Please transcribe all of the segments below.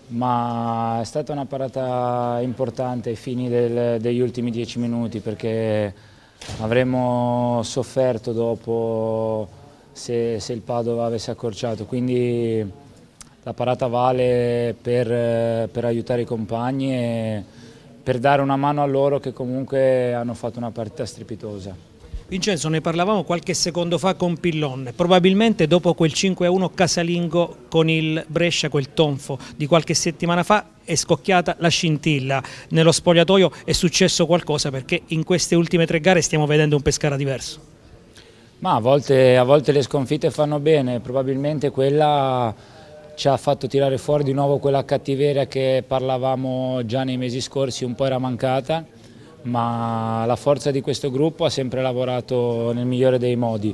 ma è stata una parata importante ai fini degli ultimi 10 minuti perché avremmo sofferto dopo se il Padova avesse accorciato, quindi la parata vale per aiutare i compagni e per dare una mano a loro che comunque hanno fatto una partita strepitosa. Vincenzo, ne parlavamo qualche secondo fa con Pillon, probabilmente dopo quel 5-1 casalingo con il Brescia, quel tonfo di qualche settimana fa, è scocchiata la scintilla. Nello spogliatoio è successo qualcosa perché in queste ultime 3 gare stiamo vedendo un Pescara diverso. Ma a volte le sconfitte fanno bene, probabilmente quella ci ha fatto tirare fuori di nuovo quella cattiveria che parlavamo già nei mesi scorsi, un po' era mancata, ma la forza di questo gruppo ha sempre lavorato nel migliore dei modi,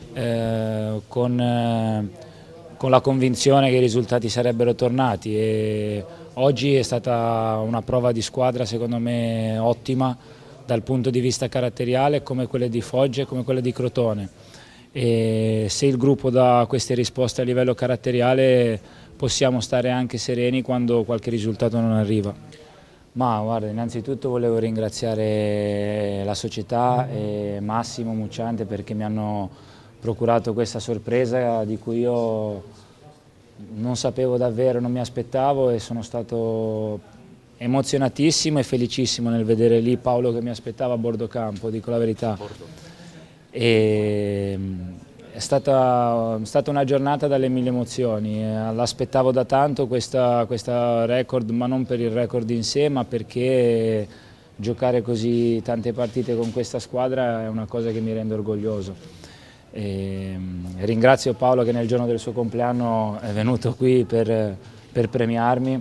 con la convinzione che i risultati sarebbero tornati e oggi è stata una prova di squadra secondo me ottima dal punto di vista caratteriale come quelle di Foggia e come quelle di Crotone. E se il gruppo dà queste risposte a livello caratteriale possiamo stare anche sereni quando qualche risultato non arriva. Ma guarda, innanzitutto volevo ringraziare la società e Massimo Mucciante perché mi hanno procurato questa sorpresa di cui io non sapevo davvero, non mi aspettavo e sono stato emozionatissimo e felicissimo nel vedere lì Paolo che mi aspettava a bordo campo, dico la verità. È stata una giornata dalle 1000 emozioni, l'aspettavo da tanto questa record, ma non per il record in sé, ma perché giocare così tante partite con questa squadra è una cosa che mi rende orgoglioso. Ringrazio Paolo che nel giorno del suo compleanno è venuto qui per premiarmi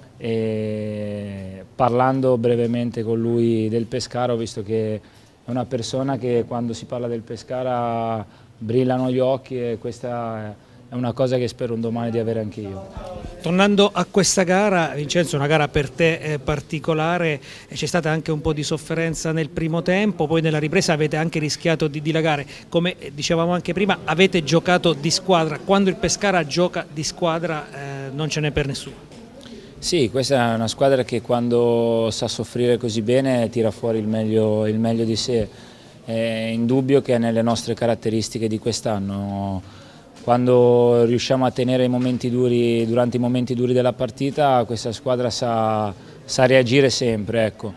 e parlando brevemente con lui del Pescara ho visto che è una persona che quando si parla del Pescara brillano gli occhi e questa è una cosa che spero un domani di avere anche io. Tornando a questa gara, Vincenzo, una gara per te particolare, c'è stata anche un po' di sofferenza nel primo tempo, poi nella ripresa avete anche rischiato di dilagare, come dicevamo anche prima avete giocato di squadra, quando il Pescara gioca di squadra non ce n'è per nessuno. Sì, questa è una squadra che quando sa soffrire così bene tira fuori il meglio di sé. È indubbio che è nelle nostre caratteristiche di quest'anno. Quando riusciamo a tenere i momenti duri, durante i momenti duri della partita, questa squadra sa reagire sempre. Ecco.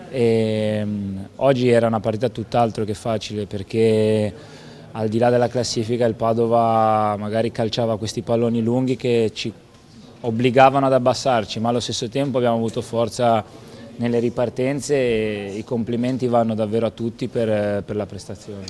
Oggi era una partita tutt'altro che facile perché al di là della classifica il Padova magari calciava questi palloni lunghi che ci obbligavano ad abbassarci, ma allo stesso tempo abbiamo avuto forza nelle ripartenze e i complimenti vanno davvero a tutti per la prestazione.